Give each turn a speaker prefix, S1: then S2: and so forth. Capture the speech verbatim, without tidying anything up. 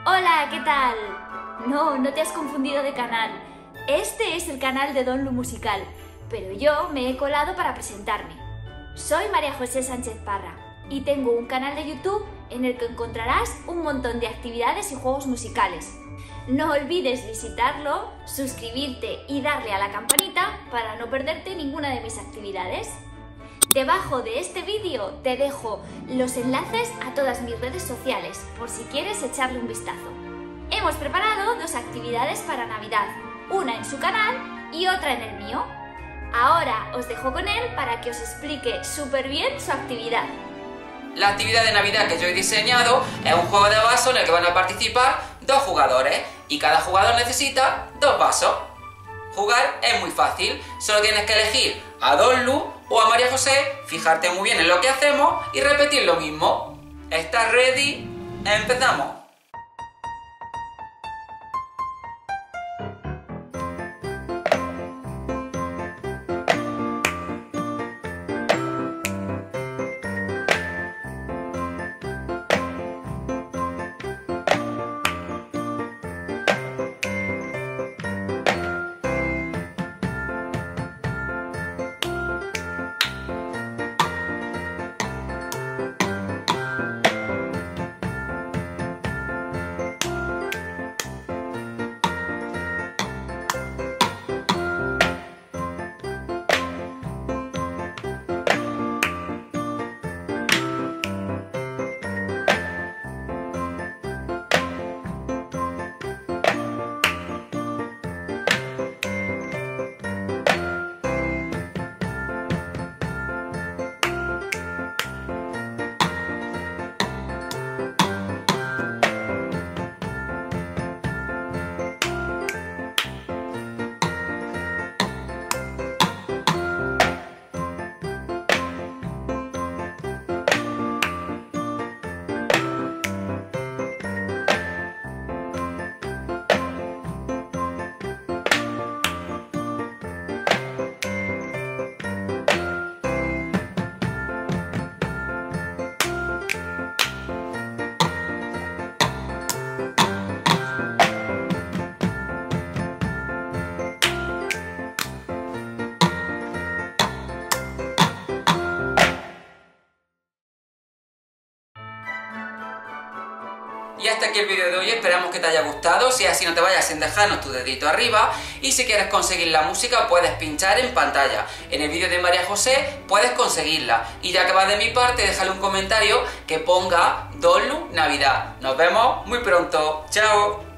S1: Hola, ¿qué tal? No, no te has confundido de canal. Este es el canal de Donlu Musical, pero yo me he colado para presentarme. Soy María José Sánchez Parra y tengo un canal de YouTube en el que encontrarás un montón de actividades y juegos musicales. No olvides visitarlo, suscribirte y darle a la campanita para no perderte ninguna de mis actividades. Debajo de este vídeo te dejo los enlaces a todas mis redes sociales por si quieres echarle un vistazo. Hemos preparado dos actividades para Navidad, una en su canal y otra en el mío. Ahora os dejo con él para que os explique súper bien su actividad.
S2: La actividad de Navidad que yo he diseñado es un juego de vasos en el que van a participar dos jugadores y cada jugador necesita dos vasos. Jugar es muy fácil, solo tienes que elegir a Donlu o a María José, fijarte muy bien en lo que hacemos y repetir lo mismo. ¿Estás ready? ¡Empezamos! Y hasta aquí el vídeo de hoy, esperamos que te haya gustado. Si es así, no te vayas sin dejarnos tu dedito arriba. Y si quieres conseguir la música, puedes pinchar en pantalla. En el vídeo de María José puedes conseguirla. Y ya que vas de mi parte, déjale un comentario que ponga Donlu Navidad. Nos vemos muy pronto. ¡Chao!